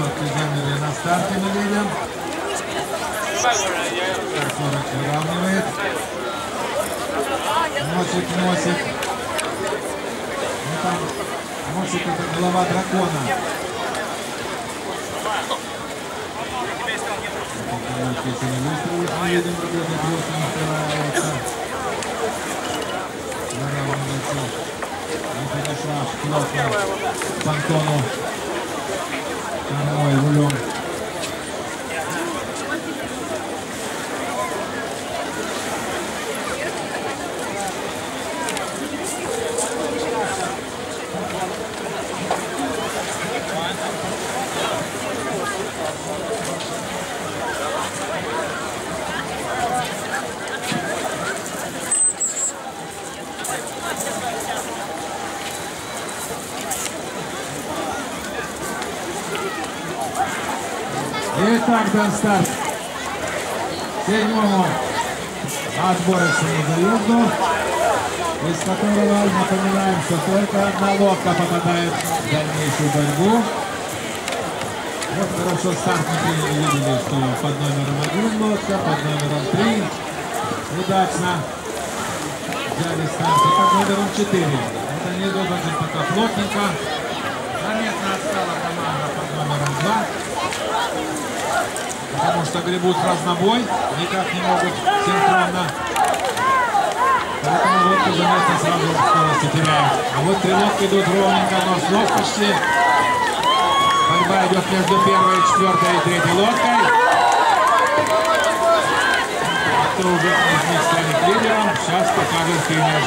Четверки замерли на старте, мы видим. 40 выравнивает. Носик. Ну, там носик — это голова дракона. Если не выстрелит, мы видим, ребята, просто не устраивается. Выравнивается. Не подошла плотно к Антону. Домой рулем. Итак, дан старт 7-му отборочному заезду, из которого напоминаем, что только одна лодка попадает в дальнейшую борьбу. Вот хорошо старт мы видели, что под номером 1 лодка, под номером 3 удачно взяли старт, и под номером 4. Это не должен пока плотненько. Заметно отстала команда под номером 2. Потому что гребут в разнобой, никак не могут синхронно. Поэтому лодка заметно сразу скорости теряет. А вот три лодки идут ровненько, но с ловкостью. Борьба идет между первой, четвертой и третьей лодкой. Кто уже из них станет лидером, сейчас покажет финиш.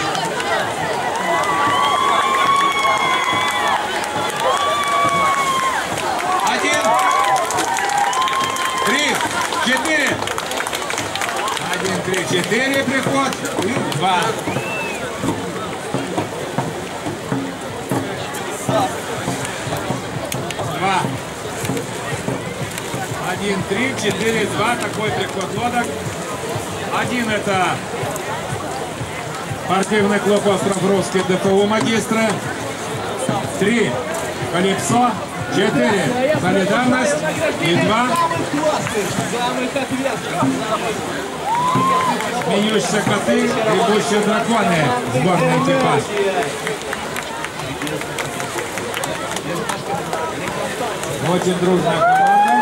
Четыре. 1, 3, 4 приход. И 2. 1, 3, 4, 2. Такой приход лодок. 1 это спортивный клуб «Остров Русский» ДПУ «Магистра». 3 «Калипсо». 4 «Солидарность» и 2 «Смеющиеся коты» и «Бегущие драконы». Сборный экипаж. Очень дружная команда.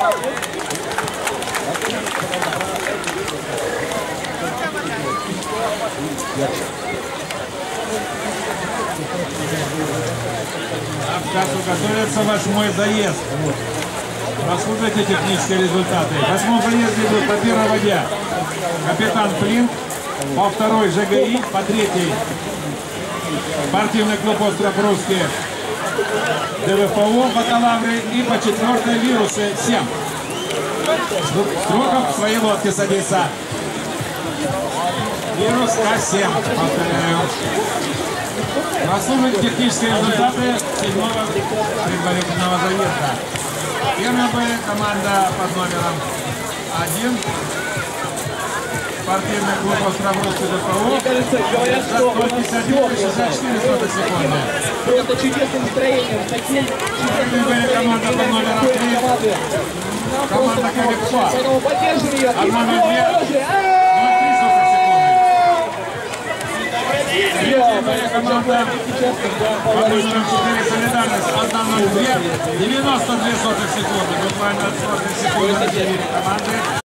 Сейчас готовится 8-й заезд. Послушайте технические результаты. В 8-м заезде идут по первой воде капитан Флинт, по второй ЖГИ, по третьей спортивный клуб «Остров Русский» ДВПУ бакалавры и по четвертой «Вирусы» 7. Строков в своей лодке садится. «Вирус» К7, повторяю. Послушайте технические результаты 7-го предварительного заезда. Первая команда под номером 1. Спортивный клуб «Остров Русский» ДПУ. 151,64 секунды. Просто чудесным настроением. Команда под номером 3. Команда «Калипсо». Поддержим ее. От номера 2. Третья команда под номером 4 «Солидарность» 1:02, 92 секунды, буквально от 40 секунд команды.